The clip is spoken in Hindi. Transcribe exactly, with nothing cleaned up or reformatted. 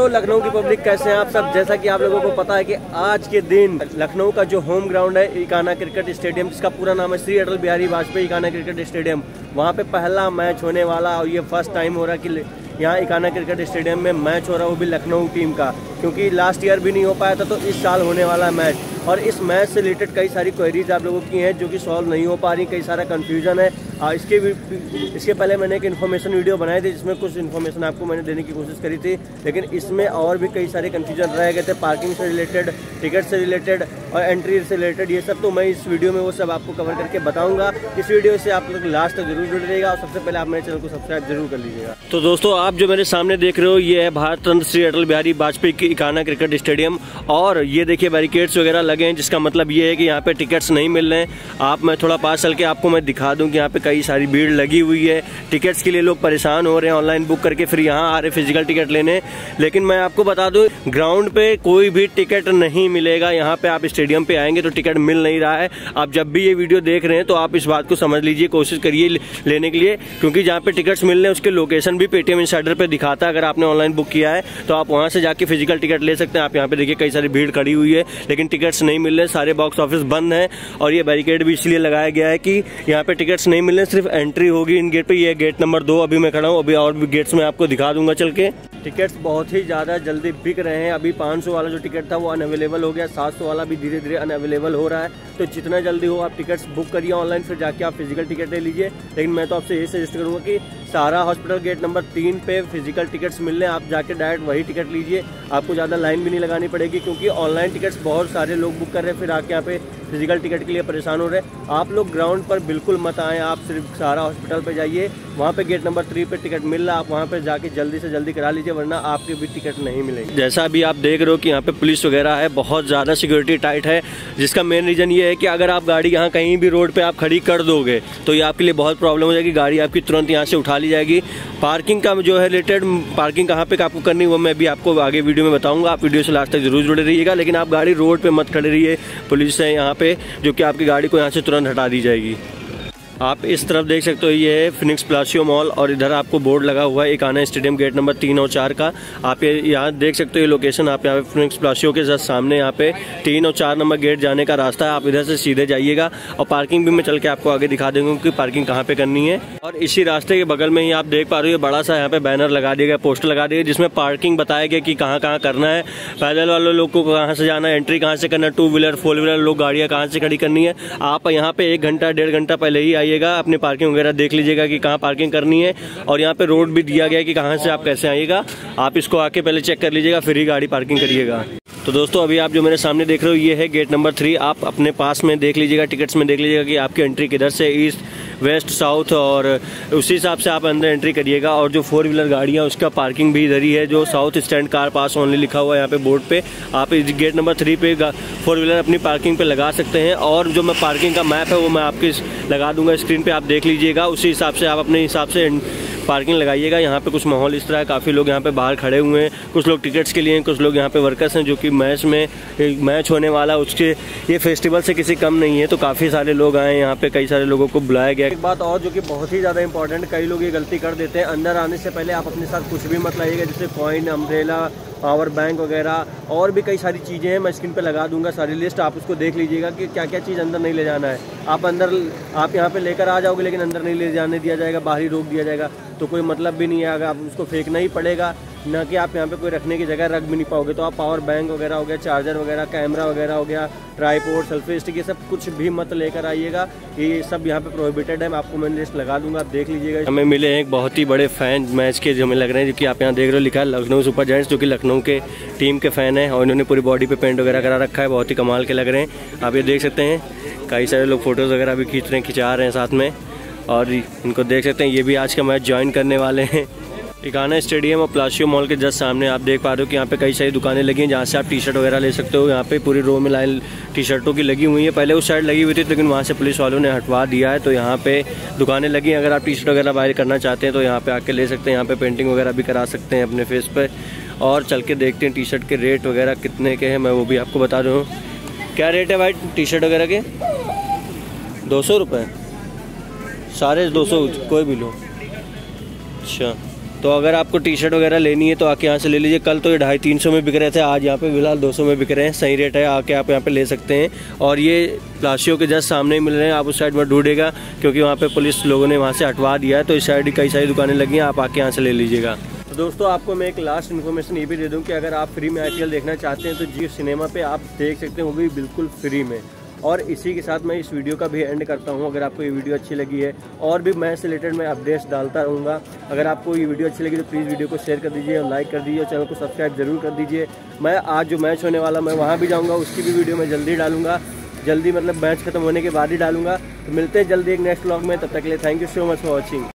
हेलो लखनऊ की पब्लिक, कैसे हैं आप सब। जैसा कि आप लोगों को पता है कि आज के दिन लखनऊ का जो होम ग्राउंड है इकाना क्रिकेट स्टेडियम, जिसका पूरा नाम है श्री अटल बिहारी वाजपेयी इकाना क्रिकेट स्टेडियम, वहाँ पे पहला मैच होने वाला। और ये फर्स्ट टाइम हो रहा है कि यहाँ इकाना क्रिकेट स्टेडियम में मैच हो रहा है, वो भी लखनऊ टीम का, क्योंकि लास्ट ईयर भी नहीं हो पाया था, तो इस साल होने वाला है मैच। और इस मैच से रिलेटेड कई सारी क्वेरीज आप लोगों की हैं जो कि सॉल्व नहीं हो पा रही, कई सारा कन्फ्यूजन है। आ, इसके इसके पहले मैंने एक इन्फॉर्मेशन वीडियो बनाई थी जिसमें कुछ इन्फॉर्मेशन आपको मैंने देने की कोशिश करी थी, लेकिन इसमें और भी कई सारे कन्फ्यूजन रह गए थे, पार्किंग से रिलेटेड, टिकट से रिलेटेड और एंट्री से रिलेटेड। ये सब तो मैं इस वीडियो में वो सब आपको कवर करके बताऊंगा। इस वीडियो से आप लोग लास्ट तक जरूर जुड़ रहिएगा और सबसे पहले आप मेरे चैनल को सब्सक्राइब जरूर कर लीजिएगा। तो दोस्तों, आप जो मेरे सामने देख रहे हो ये है भारत रत्न श्री अटल बिहारी वाजपेयी की इकाना क्रिकेट स्टेडियम। और ये देखिए बैरिकेड्स वगैरह लगे हैं, जिसका मतलब ये है कि यहाँ पे टिकट्स नहीं मिल रहे हैं। आप मैं थोड़ा पास चल के आपको मैं दिखा दूं कि यहाँ पे कई सारी भीड़ लगी हुई है। टिकट्स के लिए लोग परेशान हो रहे हैं, ऑनलाइन बुक करके फिर यहाँ आ रहे फिजिकल टिकट लेने। लेकिन मैं आपको बता दूं, ग्राउंड पे कोई भी टिकट नहीं मिलेगा। यहाँ पे आप स्टेडियम पे आएंगे तो टिकट मिल नहीं रहा है। आप जब भी ये वीडियो देख रहे हैं तो आप इस बात को समझ लीजिए, कोशिश करिए लेने के लिए, क्योंकि जहाँ पे टिकट्स मिल रहे हैं उसके लोकेशन भी पेटीएम इनसाइडर पे दिखाता है। अगर आपने ऑनलाइन बुक किया है तो आप वहाँ से जाके फिजिकल टिकट ले सकते हैं। आप यहाँ पे देखिए कई सारी भीड़ खड़ी हुई है, लेकिन टिकट्स नहीं मिल रहे, सारे बॉक्स ऑफिस बंद है। और ये बैरिकेड भी इसलिए लगाया गया है कि यहाँ पे टिकट्स नहीं मिल रहे, सिर्फ एंट्री होगी इन गेट पे। ये गेट नंबर दो अभी मैं खड़ा हूँ, अभी और भी गेट्स में आपको दिखा दूंगा चल के। टिकट्स बहुत ही ज़्यादा जल्दी बिक रहे हैं। अभी पाँच सौ वाला जो टिकट था वो अनअवेलेबल हो गया, सात सौ वाला भी धीरे धीरे अनअवेलेबल हो रहा है। तो जितना जल्दी हो आप टिकट्स बुक करिए ऑनलाइन, फिर जाके आप फिजिकल टिकट ले लीजिए। लेकिन मैं तो आपसे ये सजेस्ट करूँगा कि सारा हॉस्पिटल गेट नंबर तीन पे फिजिकल टिकट्स मिल रहे हैं, आप जाके डायरेक्ट वही टिकट लीजिए। आपको ज़्यादा लाइन भी नहीं लगानी पड़ेगी, क्योंकि ऑनलाइन टिकट्स बहुत सारे लोग बुक कर रहे हैं, फिर आके यहाँ पे फिजिकल टिकट के लिए परेशान हो रहे हैं। आप लोग ग्राउंड पर बिल्कुल मत आएँ, आप सिर्फ सारा हॉस्पिटल पे जाइए, वहाँ पे गेट नंबर थ्री पे टिकट मिल रहा है, आप वहाँ पे जाके जल्दी से जल्दी करा लीजिए, वरना आपकी भी टिकट नहीं मिलेगी। जैसा अभी आप देख रहे हो कि यहाँ पे पुलिस वगैरह है, बहुत ज़्यादा सिक्योरिटी टाइट है, जिसका मेन रीज़न ये है कि अगर आप गाड़ी यहाँ कहीं भी रोड पे आप खड़ी कर दोगे तो ये आपके लिए बहुत प्रॉब्लम हो जाएगी। गाड़ी आपकी तुरंत यहाँ से उठा ली जाएगी। पार्किंग का जो है रिलेटेड, पार्किंग कहाँ पे आपको करनी वो मैं भी आपको आगे वीडियो में बताऊँगा, आप वीडियो से लास्ट तक जरूर जुड़े रहिएगा। लेकिन आप गाड़ी रोड पर मत खड़े रहिए, पुलिस है यहाँ पे जो कि आपकी गाड़ी को यहाँ से तुरंत हटा दी जाएगी। आप इस तरफ देख सकते हो, ये है फिनिक्स प्लासियो मॉल, और इधर आपको बोर्ड लगा हुआ है इकाना स्टेडियम गेट नंबर तीन और चार का। आप ये यहाँ देख सकते हो ये लोकेशन, आप यहाँ पे फिनिक्स प्लासियो के जस्ट सामने यहाँ पे तीन और चार नंबर गेट जाने का रास्ता है। आप इधर से सीधे जाइएगा और पार्किंग भी मैं चल के आपको आगे दिखा दूंगा कि पार्किंग कहाँ पे करनी है। और इसी रास्ते के बगल में ही आप देख पा रहे हो बड़ा सा यहाँ पे बैनर लगा दिया गया, पोस्टर लगा दिया, जिसमें पार्किंग बताया गया कि कहाँ कहाँ करना है, पैदल वाले लोग को कहाँ से जाना है, एंट्री कहाँ से करना है, टू व्हीलर फोर व्हीलर लोग गाड़ियाँ कहाँ से खड़ी करनी है। आप यहाँ पे एक घंटा डेढ़ घंटा पहले ही आइएगा, अपनी पार्किंग वगैरह देख लीजिएगा कि कहाँ पार्किंग करनी है। और यहाँ पे रोड भी दिया गया है कि कहाँ से आप कैसे आइएगा, आप इसको आके पहले चेक कर लीजिएगा, फिर ही गाड़ी पार्किंग करिएगा। तो दोस्तों, अभी आप जो मेरे सामने देख रहे हो ये है गेट नंबर थ्री। आप अपने पास में देख लीजिएगा, टिकट्स में देख लीजिएगा कि आपकी एंट्री किधर से, ईस्ट वेस्ट साउथ, और उसी हिसाब से आप अंदर एंट्री करिएगा। और जो फोर व्हीलर गाड़ियाँ उसका पार्किंग भी इधर ही है, जो south stand car pass only लिखा हुआ है यहाँ पे बोर्ड पे। आप इस गेट नंबर थ्री पे फोर व्हीलर अपनी पार्किंग पे लगा सकते हैं। और जो मैं पार्किंग का मैप है वो मैं आपके लगा दूंगा स्क्रीन पे, आप देख लीजिएगा, उसी हिसाब से आप अपने हिसाब से पार्किंग लगाइएगा। यहाँ पे कुछ माहौल इस तरह है, काफ़ी लोग यहाँ पे बाहर खड़े हुए हैं, कुछ लोग टिकट्स के लिए हैं, कुछ लोग यहाँ पे वर्कर्स हैं जो कि मैच में मैच होने वाला उसके ये फेस्टिवल से किसी कम नहीं है, तो काफ़ी सारे लोग आए यहाँ पे, कई सारे लोगों को बुलाया गया। एक बात और जो कि बहुत ही ज़्यादा इंपॉर्टेंट, कई लोग ये गलती कर देते हैं, अंदर आने से पहले आप अपने साथ कुछ भी मत लाइएगा, जैसे कॉइन, अम्ब्रेला, पावर बैंक वगैरह, और भी कई सारी चीज़ें हैं, मैं स्क्रीन पे लगा दूंगा सारी लिस्ट, आप उसको देख लीजिएगा कि क्या क्या चीज़ अंदर नहीं ले जाना है। आप अंदर आप यहाँ पे लेकर आ जाओगे, लेकिन अंदर नहीं ले जाने दिया जाएगा, बाहर ही रोक दिया जाएगा, तो कोई मतलब भी नहीं है। अगर आप उसको फेंकना ही पड़ेगा, ना कि आप यहाँ पे कोई रखने की जगह रख भी नहीं पाओगे। तो आप पावर बैंक वगैरह हो गया, चार्जर वगैरह, कैमरा वगैरह हो गया, ट्राईपोड, सेल्फी स्टिक, ये सब कुछ भी मत लेकर आइएगा, ये सब यहाँ पे प्रोहिबिटेड है। मैं आपको मैं लिस्ट लगा दूंगा, आप देख लीजिएगा। हमें मिले हैं एक बहुत ही बड़े फैन मैच के, जो हमें लग रहे हैं, जो कि आप यहाँ देख रहे हो लिखा है लखनऊ सुपर जायंट्स, जो कि लखनऊ के टीम के फ़ैन है, और इन्होंने पूरी बॉडी पे पेंट वगैरह करा रखा है, बहुत ही कमाल के लग रहे हैं। आप ये देख सकते हैं कई सारे लोग फोटोज़ वगैरह भी खींच रहे हैं, खिंचा रहे हैं साथ में, और इनको देख सकते हैं ये भी आज का मैच ज्वाइन करने वाले हैं। इकाना स्टेडियम और प्लासियो मॉल के जस्ट सामने आप देख पा रहे हो कि यहाँ पे कई सारी दुकानें लगी हैं, जहाँ से आप टी शर्ट वगैरह ले सकते हो। यहाँ पे पूरी रो में लाइन टी शर्टों की लगी हुई है, पहले उस साइड लगी हुई थी, लेकिन वहाँ से पुलिस वालों ने हटवा दिया है, तो यहाँ पे दुकानें लगी हैं। अगर आप टी शर्ट वगैरह बाय करना चाहते हैं तो यहाँ पे आके ले सकते हैं, यहाँ पे पेंटिंग वगैरह भी करा सकते हैं अपने फेस पर। और चल के देखते हैं टी शर्ट के रेट वगैरह कितने के हैं, मैं वो भी आपको बता रहा हूँ। क्या रेट है भाई टी शर्ट वगैरह के? दो सौ रुपये सारे, दो सौ कोई भी लो। अच्छा, तो अगर आपको टी शर्ट वगैरह लेनी है तो आके यहाँ से ले लीजिए। कल तो ये ढाई तीन सौ में बिक रहे थे, आज यहाँ पे फिलहाल दो सौ में बिक रहे हैं। सही रेट है, आके आप यहाँ पे ले सकते हैं। और ये प्लासियो के जस्ट सामने ही मिल रहे हैं, आप उस साइड में ढूंढेगा क्योंकि वहाँ पे पुलिस लोगों ने वहाँ से हटवा दिया है। तो इस साइड कई सारी दुकानें लगी हैं, आप आके यहाँ से ले लीजिएगा। तो दोस्तों आपको मैं एक लास्ट इन्फॉर्मेशन ये भी दे दूँ कि अगर आप फ्री में आई पी एल देखना चाहते हैं तो जियो सिनेमा पे आप देख सकते हैं, वो भी बिल्कुल फ्री में। और इसी के साथ मैं इस वीडियो का भी एंड करता हूं। अगर आपको ये वीडियो अच्छी लगी है और भी मैच से रिलेटेड मैं अपडेट्स डालता रहूँगा। अगर आपको ये वीडियो अच्छी लगी तो प्लीज़ वीडियो को शेयर कर दीजिए और लाइक कर दीजिए और चैनल को सब्सक्राइब जरूर कर दीजिए। मैं आज जो मैच होने वाला मैं वहाँ भी जाऊँगा, उसकी भी वीडियो मैं जल्दी डालूंगा, जल्दी मतलब मैच खत्म होने के बाद ही डालूंगा। तो मिलते हैं जल्दी एक नेक्स्ट व्लॉग में, तब तक के लिए thank you so much for watching.